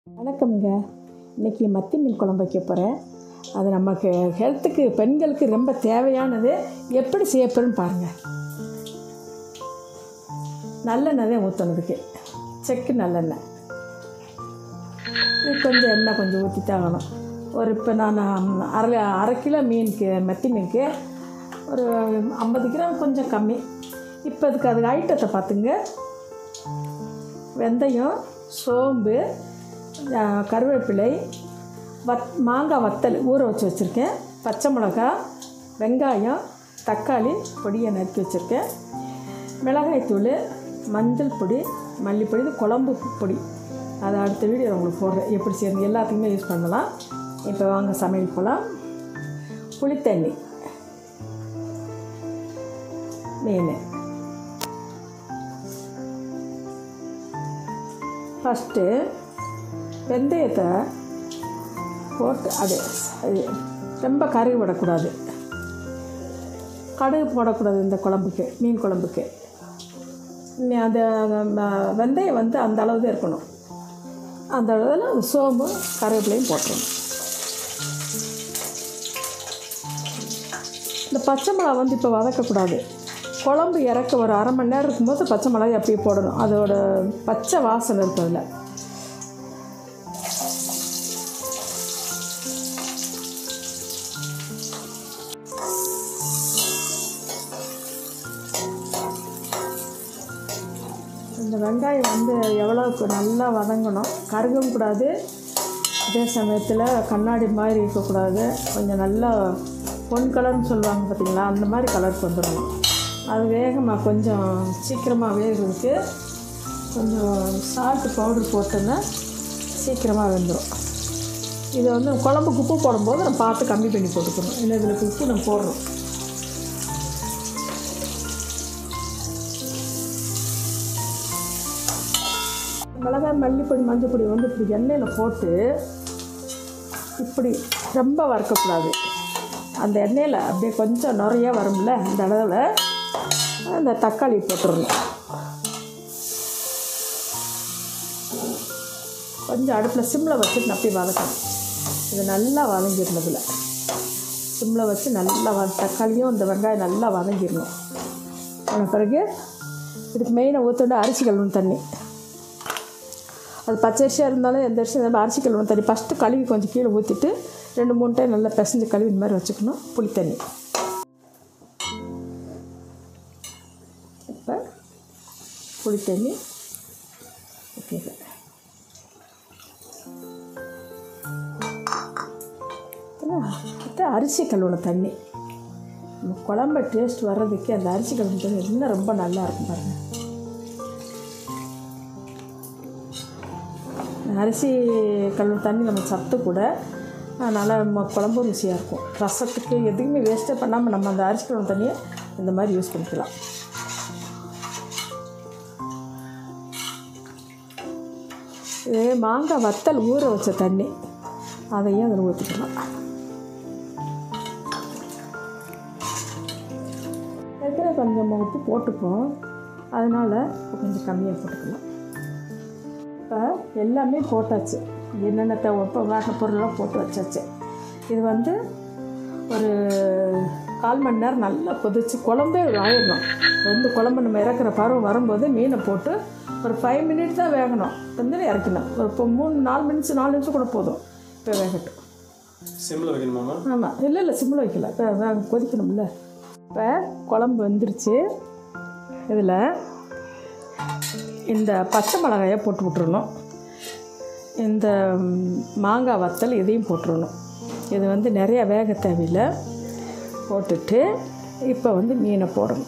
வணக்கம்ங்க. இன்றைக்கி மத்தி மீன் குழம்பு வைக்க போகிறேன். அது நமக்கு ஹெல்த்துக்கு பெண்களுக்கு ரொம்ப தேவையானது. எப்படி செய்யப்படுன்னு பாருங்கள். நல்லெண்ணெய் தான் ஊற்றணுதுக்கு, செக்கு நல்லெண்ணெய். இது கொஞ்சம் எண்ணெய் கொஞ்சம் ஊற்றி தாங்கணும். இப்போ நான் அரை கிலோ மீனுக்கு, மத்தி மீனுக்கு ஒரு 50 கிராம் கொஞ்சம் கம்மி. இப்போ அதுக்கு ஐட்டத்தை பார்த்துங்க. வெந்தயம், சோம்பு, கருவேப்பிலை, மாங்காய் வத்தல் ஊற வச்சுருக்கேன், பச்சை மிளகா, வெங்காயம், தக்காளி பொடியை நறுக்கி வச்சுருக்கேன், மிளகாய்த்தூள், மஞ்சள் பொடி, மல்லிப்பொடி, இது குழம்பு பொடி. அதை அடுத்த வீடியோ உங்களுக்கு போடுறேன் எப்படி செய்யணும். எல்லாத்துக்குமே யூஸ் பண்ணலாம். இப்போ வாங்க சமையல் போகலாம். புளித்தண்ணி, மீன். ஃபஸ்ட்டு வெந்தயத்தை போட்டு அது ரொம்ப கருகு விடக்கூடாது, கடுகு போடக்கூடாது. இந்த குழம்புக்கு, மீன் குழம்புக்கு அந்த வெந்தயம் அந்த அளவு தான் இருக்கணும். அந்த அளவில் அந்த சோம்பு கருவேப்பிலையும் போட்டுருணும். இந்த பச்சை மிளகா இப்போ வதக்கக்கூடாது. குழம்பு இறக்க ஒரு அரை மணி நேரம் இருக்கும்போது பச்சை மிளகாய் அப்படியே போடணும். அதோட பச்சை வாசனை இருக்கிறதுல. இந்த வெங்காயம் எவ்வளோக்கு நல்லா வதங்கணும், கருகவும் கூடாது, அதே சமயத்தில் கண்ணாடி மாதிரி இருக்கக்கூடாது. கொஞ்சம் நல்லா பொன் கலர்னு சொல்லுவாங்க பார்த்திங்களா, அந்த மாதிரி கலருக்கு வந்துடணும். அது வேகமாக கொஞ்சம் சீக்கிரமாக வேகிறதுக்கு கொஞ்சம் சால்ட்டு பவுடர் போட்டோன்னா சீக்கிரமாக வெந்துடும். இதை குழம்புக்கு உப்பு போடும்போது நம்ம பார்த்து கம்மி பண்ணி போட்டுக்கணும். இல்லை இதில் உப்பு நம்ம போடுறோம். மிளகாய், மல்லிப்பொடி, மஞ்சள் பொடி இப்படி எண்ணெயில் போட்டு இப்படி ரொம்ப வறுக்கக்கூடாது. அந்த எண்ணெயில் அப்படியே கொஞ்சம் நிறையா வரும்ல, அந்த அளவில் அந்த தக்காளி போட்டுடணும். கொஞ்சம் அடுப்பில் சிம்மில் வச்சுட்டு அப்படியே வதக்கணும். இது நல்லா வதங்கிடணுதில் சிம்மில் வச்சு நல்லா தக்காளியும் இந்த வெங்காயம் நல்லா வதங்கிடணும். அதன் பிறகு இதுக்கு மெயினாக ஊற்ற அரிசி கழுவணும் தண்ணி. அது பச்சை அரிசியாக இருந்தாலும் எந்த அரிசி இருந்தாலும் அரிசி கழுவணும் தண்ணி. ஃபஸ்ட்டு கழுவி கொஞ்சம் கீழே ஊற்றிட்டு 2-3 டைம் நல்லா பிசைஞ்சு கழுவி இந்த மாதிரி வச்சுக்கணும். புளி தண்ணி. இப்போ புளி தண்ணி ஊற்றிடுறேன். அரிசி கழுவுன தண்ணி. நம்ம குழம்பு டேஸ்ட் வர்றதுக்கு அந்த அரிசி கழுவுன தண்ணி இன்னும் ரொம்ப நல்லா இருக்கும் பாருங்கள். அரிசி கழுவுன தண்ணி நம்ம சத்து கூட நல்லா குழம்பு ருசியாக இருக்கும். ரசத்துக்கு எதுவுமே வேஸ்ட்டே பண்ணாமல் நம்ம அந்த அரிசி கழுவுன தண்ணியை இந்த மாதிரி யூஸ் பண்ணிக்கலாம். இது மாங்காய் வத்தல் ஊற வச்ச தண்ணி, அதையும் அதில் ஊற்றிக்கலாம். ஏற்கனவே கொஞ்சம் உப்பு போட்டுப்போம், அதனால் கொஞ்சம் கம்மியாக போட்டுக்கலாம். இப்போ எல்லாமே போட்டாச்சு. என்னென்ன இப்போ வேக பொருளெல்லாம் போட்டு வச்சாச்சு. இது ஒரு 1/4 மணி நேரம் நல்லா கொதிச்சு குழம்பே ஆயிடணும். குழம்பு நம்ம இறக்குற பருவம் வரும்போது மீனை போட்டு ஒரு 5 மினிட்ஸ் தான் வேகணும். இறக்கணும். ஒரு 3-4 நிமிஷம் கூட போதும். இப்போ வேகட்டும். சிம்மில் வைக்கணுமா? ஆமாம், இல்லை சிம்மில் வைக்கல. இப்போ கொதிக்கணும்ல. இப்போ குழம்பு வந்துருச்சு. இதில் இந்த பச்சை மிளகாயை போட்டு விட்டுறணும். இந்த மாங்காய் வத்தல் இதையும் போட்டுடணும். இது நிறையா வேக தேவையில்லை. போட்டுட்டு இப்போ மீனை போடணும்.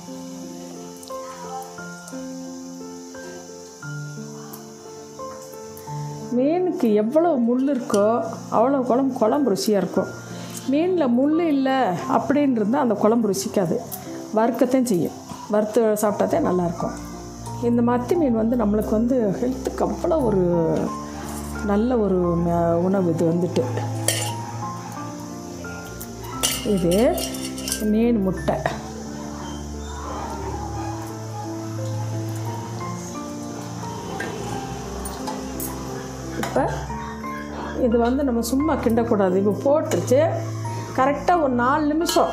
மீனுக்கு எவ்வளோ முள் இருக்கோ அவ்வளோ குழம்பு ருசியாக இருக்கும். மீனில் முள் இல்லை அப்படின்னு இருந்தால் அந்த குழம்பு ருசிக்காது. வறுக்கத்தான் செய்யும். வறுத்து சாப்பிட்டாதான் நல்லாயிருக்கும். இந்த மத்தி மீன் நம்மளுக்கு ஹெல்த்துக்கு அவ்வளோ ஒரு நல்ல ஒரு உணவு. இது மீன் முட்டை. இப்போ இது வந்து நம்ம சும்மா கிண்டக்கூடாது. இப்போ போட்டுருச்சு கரெக்டாக ஒரு 4 நிமிஷம்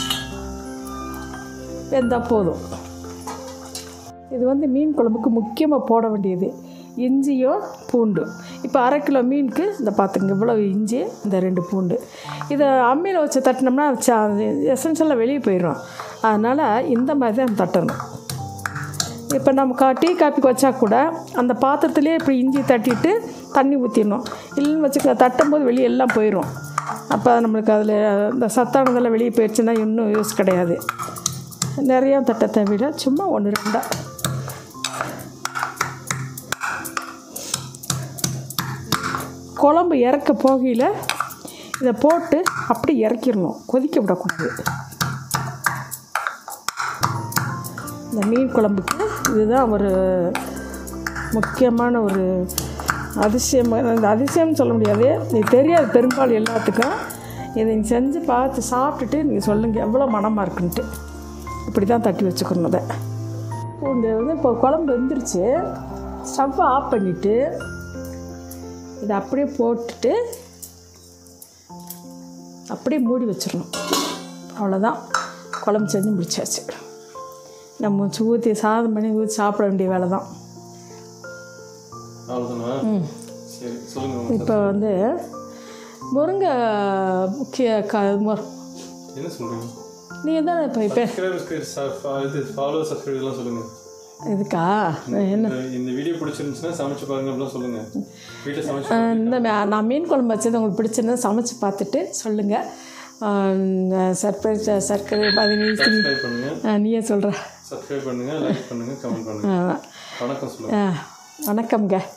வெந்தால் போதும். இது வந்து மீன் குழம்புக்கு முக்கியமாக போட வேண்டியது இஞ்சியும் பூண்டு. இப்போ 1/2 கிலோ மீனுக்கு இந்த பார்த்துங்க இவ்வளோ இஞ்சி, இந்த 2 பூண்டு. இதை அம்மியில் வச்சு தட்டினோம்னா எசன்ஷியலாக வெளியே போயிடும். அதனால் இந்த மாதிரி தான் தட்டணும். இப்போ நம்ம டீ காப்பிக்கு வச்சா கூட அந்த பாத்திரத்துலேயே இப்படி இஞ்சி தட்டிட்டு தண்ணி ஊற்றிடணும். இல்லைன்னு வச்சுக்க தட்டும் போது வெளியே எல்லாம் போயிடும். அப்போ நம்மளுக்கு அதில் இந்த சத்தானதெல்லாம் வெளியே போயிடுச்சுன்னா இன்னும் யூஸ் கிடையாது. நிறையா தட்ட தேவையில்லை, சும்மா 1-2. குழம்பு இறக்க போகையில் இதை போட்டு அப்படி இறக்கிடணும், கொதிக்க விடக்கூடாது. இந்த மீன் குழம்புக்கு இதுதான் ஒரு முக்கியமான ஒரு அதிசயம். இந்த அதிசயம்னு சொல்ல முடியாது, இது தெரியாது பெரும்பாலும் எல்லாத்துக்கும். இதை நீங்கள் செஞ்சு பார்த்து சாப்பிட்டுட்டு நீங்கள் சொல்லுங்கள் எவ்வளோ மனமாக இருக்குன்ட்டு. இப்படி தான் தட்டி வச்சுக்கணும். அதை பூண்டு வந்து இப்போ குழம்பு வெந்துருச்சு. ஸ்டவ்வை ஆஃப் பண்ணிவிட்டு இதை அப்படியே போட்டுட்டு அப்படியே மூடி வச்சிடணும். அவ்வளோதான், குழம்பு செஞ்சு முடிச்சாச்சு. நம்ம ஊற்றி சாதம் பண்ணி ஊற்றி சாப்பிட வேண்டிய வேலை தான். இப்போ வந்து முருங்கை நீ தான் இப்போ இதுக்கா என்ன இந்த வீடியோ பிடிச்சிருந்துச்சுன்னா சமைச்சு பாருங்க அப்படிலாம் சொல்லுங்க. வீட்டில் சமைச்சு இந்த நான் மீன் குழம்பு வச்சது உங்களுக்கு பிடிச்சிருந்தா சமைச்சு பார்த்துட்டு சொல்லுங்கள். சர்க்கரை பண்ணுங்கள், நீயே சொல்கிற. சப்ஸ்கிரைப் பண்ணுங்கள், லைக் பண்ணுங்கள், கமெண்ட் பண்ணுங்கள். வணக்கம் சொல்லுங்கள். வணக்கம்ங்க.